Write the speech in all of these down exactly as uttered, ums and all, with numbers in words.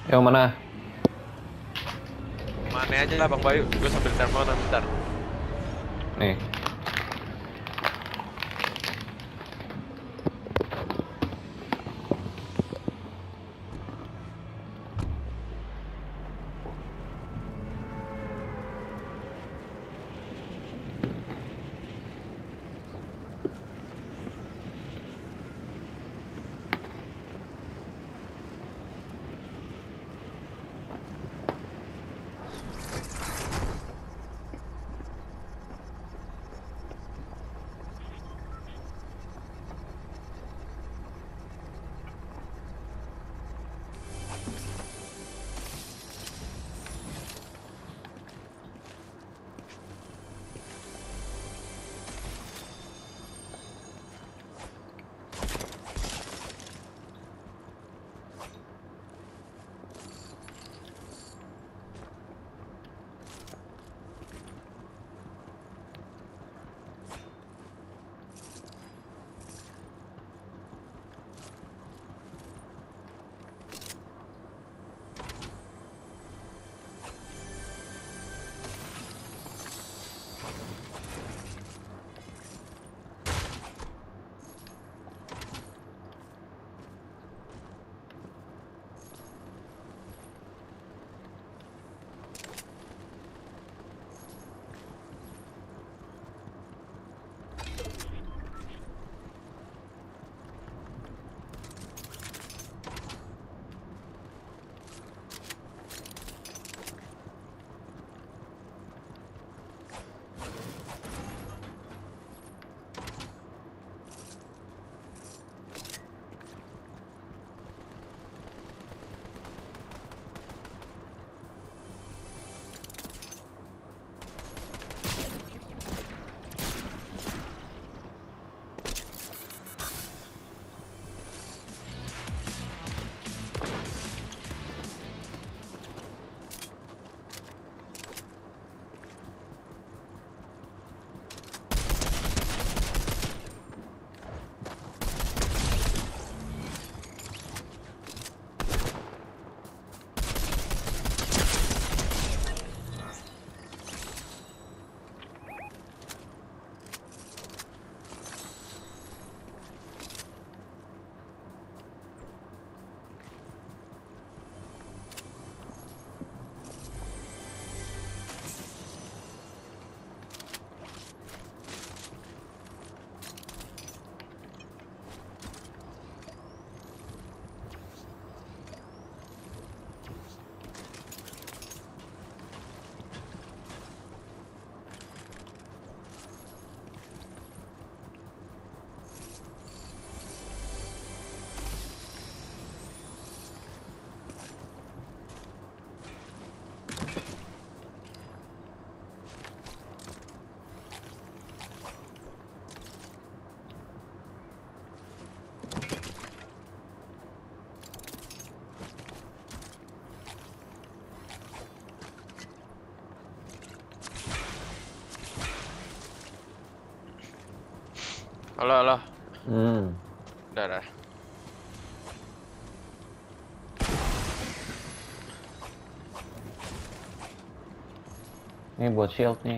Yang mana? Mana aja lah Bang Bayu, gue sambil teleponan bentar. Nih. Halo, halo. Hmm. Udah, dah. Ini buat shield nih.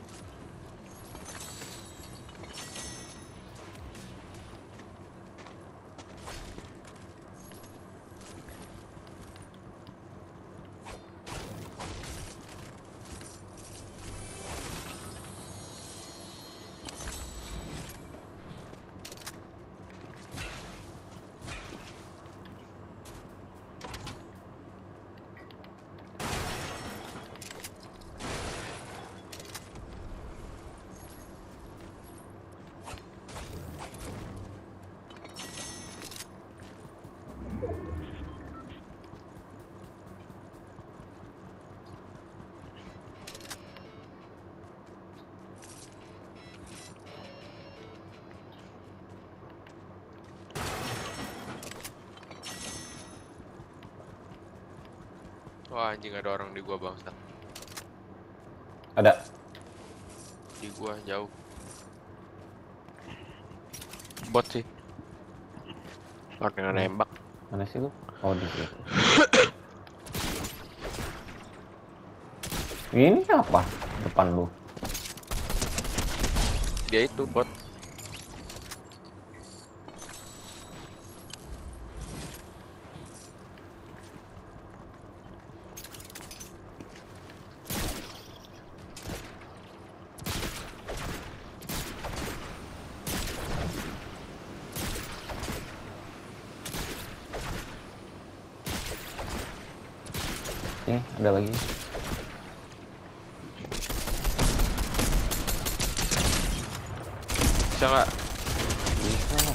Wah, anjing ada orang di gua bangsat. Ada. Di gua jauh. Bot sih. Orang yang Mana? nembak. Mana sih lu? Oh, di situ. Ini apa? Depan lu. Dia itu bot. Nih, ada lagi. Bisa nggak? Bisa lah.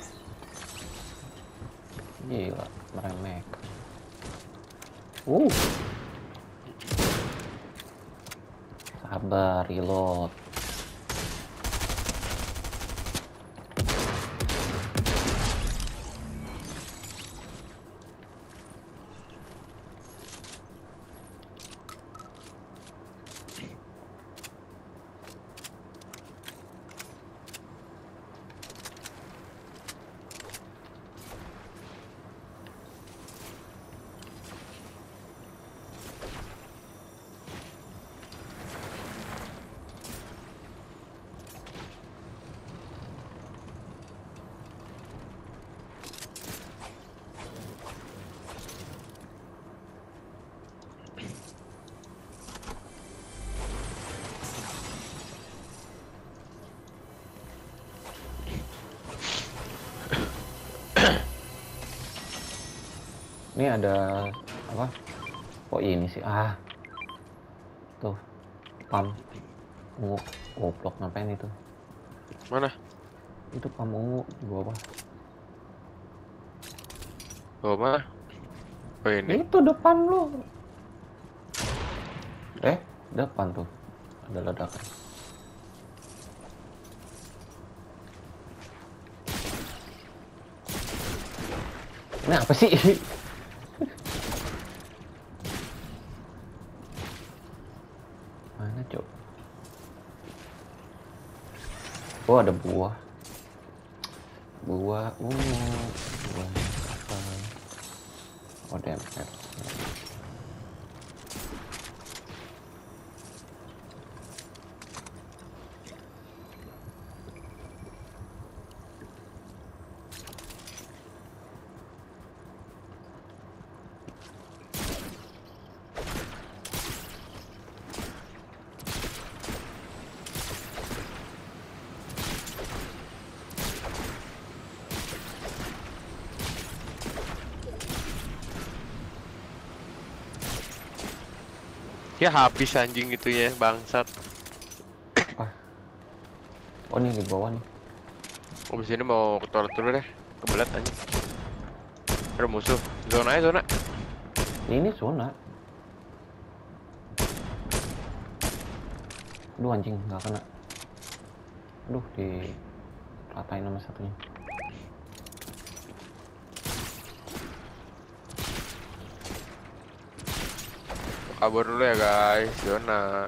Gila, meremehkan. Uh. Sabar, reload. Ini ada apa? Kok ini sih? Ah. Tuh. Pam. Ungu. Goblok, ngapain itu? Mana? Itu pam ungu di bawah. Oh mana? Oh ini. Itu depan lu. Eh, depan tuh. Ada ledakan. Ini apa sih? Mana, Cok? Oh, ada buah. Buah ungu. Buah apa? Oh, dempet. Ya habis anjing itu ya bangsat. Apa? Oh, ini di bawah nih. Abis ini mau ke toilet dulu deh. Kebelet anjing. Ada musuh. Zona ya zona. Ini zona. Aduh, anjing, nggak kena. Aduh, di ratain sama satunya. Kabur dulu ya guys. Zona.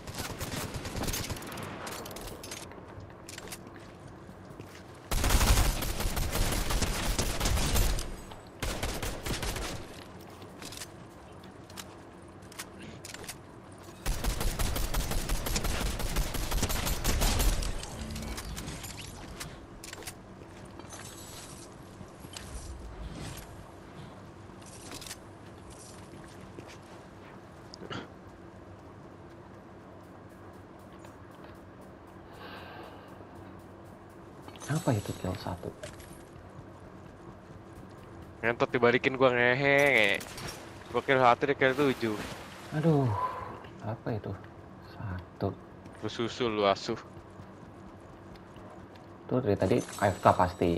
Apa itu kill satu? Ngentot dibalikin gua ngehe. Gua kill satu dia kill tujuh. Aduh, apa itu? Satu. Lu susul lu asuh. Tuh dari tadi A F K pasti.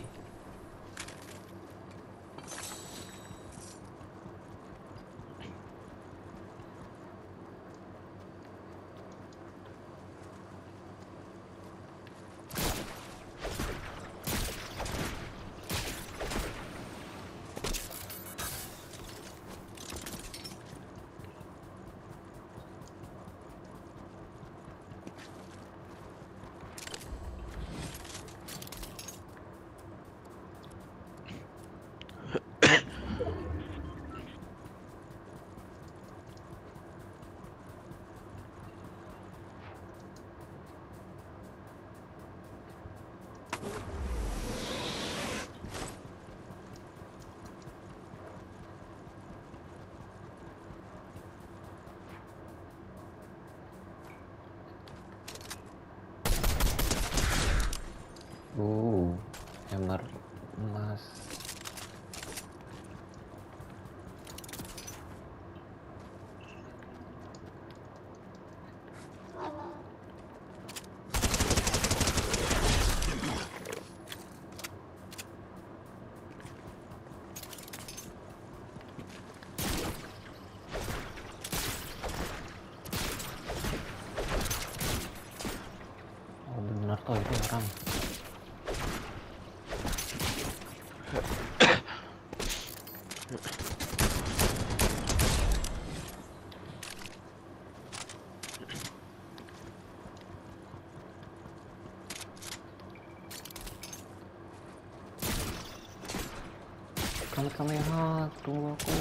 Kamet Kameha, tunggu aku.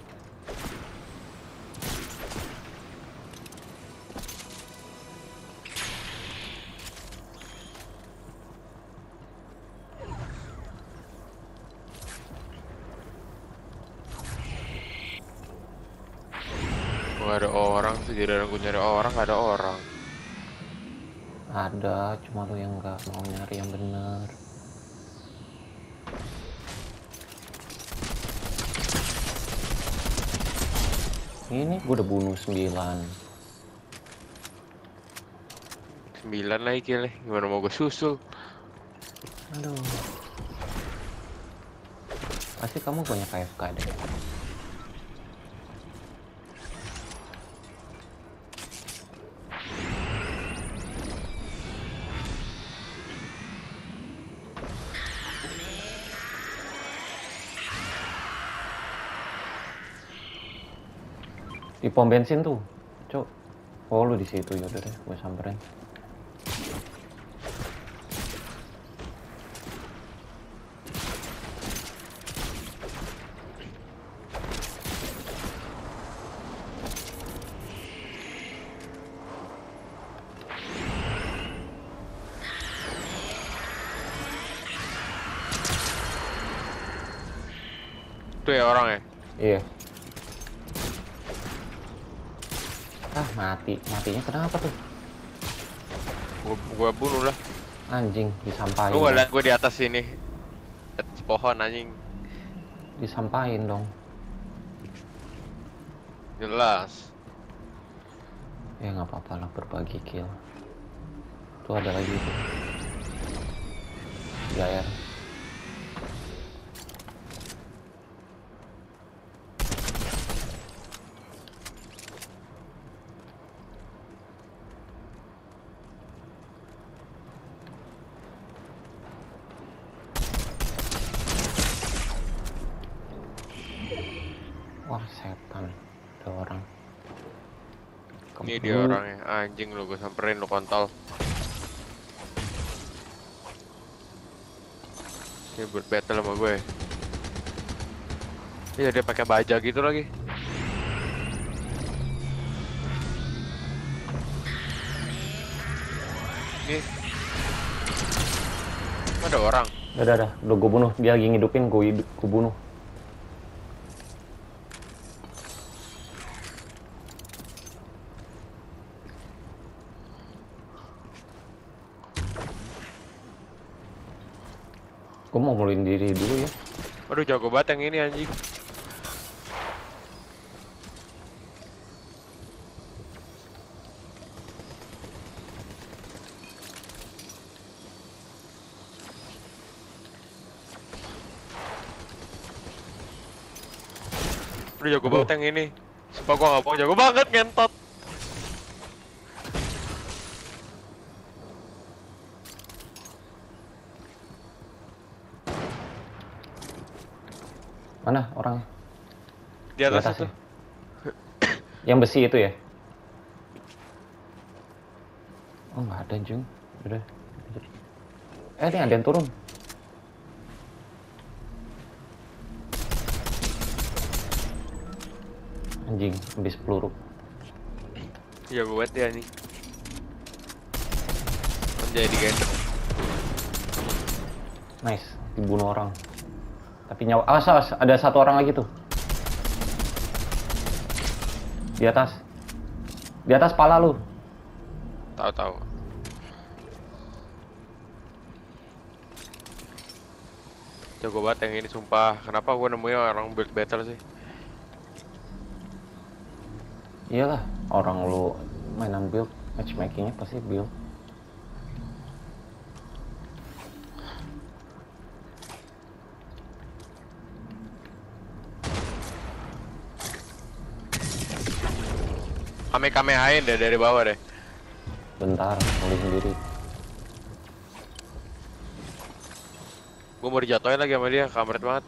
Gak ada orang sih, jadi gue nyari orang gak ada orang. Ada, cuma lu yang nggak mau nyari yang bener. Ini gue udah bunuh sembilan. Sembilan lagi kill, gimana mau gue susul? Aduh. Pasti kamu punya K F K deh. Di pom bensin tuh, cok. Oh lu di situ, yaudah deh, gue samperin. Tuh ya orang ya? Iya. Ah mati, matinya kenapa tuh? Gua, gua bunuh lah. Anjing, disampain. Lu gak liat gue di atas sini, di atas pohon anjing. Disampain dong. Jelas. Ya nggak apa-apa lah, berbagi kill. Tuh ada lagi tuh. Gair. Wah setan, ada orang. Ini dia orangnya, anjing lu gue samperin lu kontol. Ini buat battle sama gue. Iya dia pakai baja gitu lagi. Nih. Ada orang. Udah, udah, udah, udah gue bunuh. Dia lagi ngidupin, gue hidup, gue bunuh. Gue mau mulin diri dulu ya. Aduh jago banget yang ini anjing. Aduh jago banget yang ini. Sumpah gua gak mau, jago banget ngentot. Mana orangnya? Di atas, itu. Ya? Yang besi itu ya? Oh nggak ada Jung. Udah. Eh ini ada yang turun. Anjing, habis peluru. Jago banget ya nih. Menjadi gendong. Nice, dibunuh orang. Tapi nyawa, awas, awas, ada satu orang lagi tuh. Di atas. Di atas pala lu. Tahu-tahu. Jago banget yang ini sumpah. Kenapa gua nemuin orang build battle sih? Iyalah, orang lu mainan build, matchmakingnya pasti build. Kame-kamehain deh dari bawah deh. Bentar, mulai sendiri. Gue mau dijatuhin lagi sama dia, kampret banget.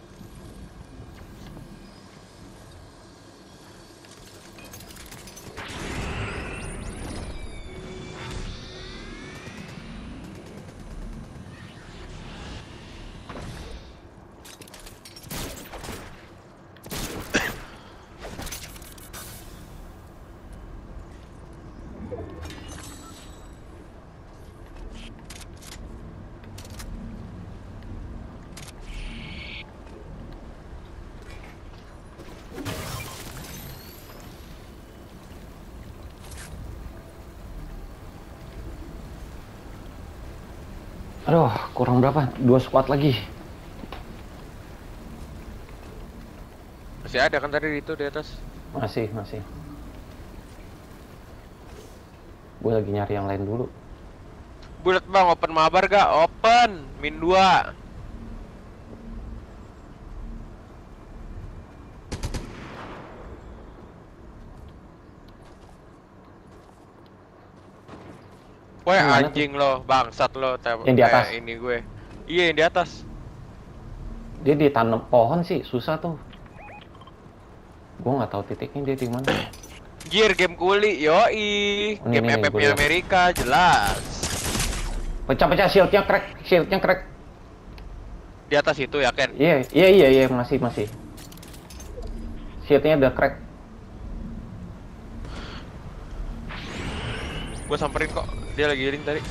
Aduh, kurang berapa? Dua squad lagi. Masih ada kan tadi itu di atas? Masih, masih. Gue lagi nyari yang lain dulu. Bulat bang, open mabar gak? Open, min dua. Woi Yang mana anjing lo, bangsat lo. Yang di atas? Eh, ini gue. Iya yang di atas. Dia ditanam pohon sih, susah tuh. Gue nggak tahu titiknya dia di mana. Gear game kuli, yoi. Ini, Game ini, F F gua nya lihat. Amerika, jelas. Pecah-pecah, shieldnya crack, shieldnya crack. Di atas itu ya Ken? Iya, iya, iya, iya, masih, masih. Shieldnya udah crack. Gue samperin kok, dia lagi healing tadi.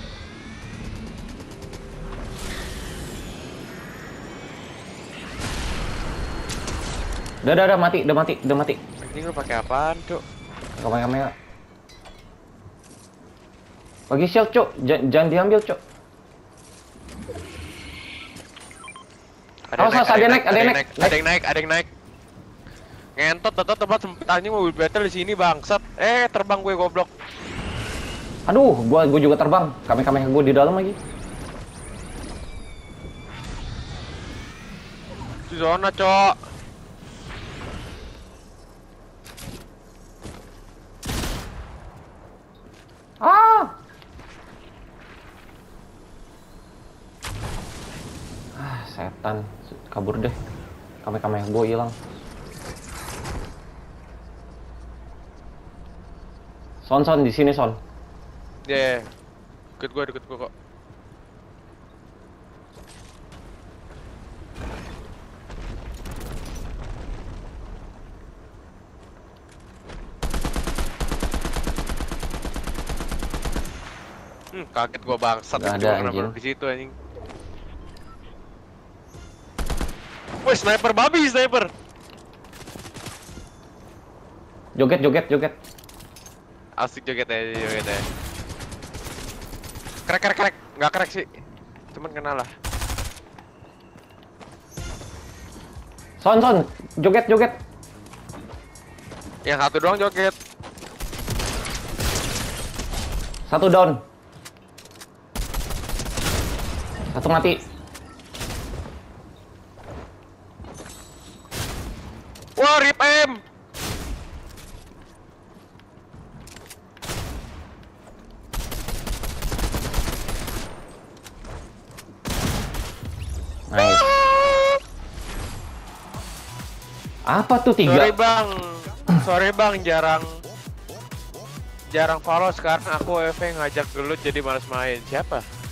Udah, udah, udah mati, udah mati, udah mati. Ini lu pakai apaan, Cuk? Kamera-kamera. Bagi shield, Cuk. Jangan, jangan diambil, Cuk. Awas, awas, ada yang naik, ada yang naik. Ada yang naik, ada yang naik. Ngentot, tetap tempat sempet anjing mobil battle di sini bangsat. Eh, terbang gue goblok. Aduh, gua gua juga terbang. Kamera-kamera gua di dalam lagi. Di zona, Cok. Ah! Ah, setan. Kabur deh. Kamera-kamera gua hilang. Son, son, di sini, son. Ya, yeah. Deket gue, deket gue kok. Hmm, kaget gua bangsat. Nggak itu ada, kenapa anjing. di situ anjing. Wih, sniper babi, sniper. Joget, joget, joget. Asik joget ya, joget ya. Crack, crack, crack. Nggak crack sih. Cuman kena lah. Son, son, joget, joget. Yang satu doang joget. Satu down. Satu mati. Wah, rip M. Nice. Apa tuh tiga? Sorry bang, sorry bang, jarang jarang follow sekarang aku W F ngajak gelut jadi malas main. Siapa?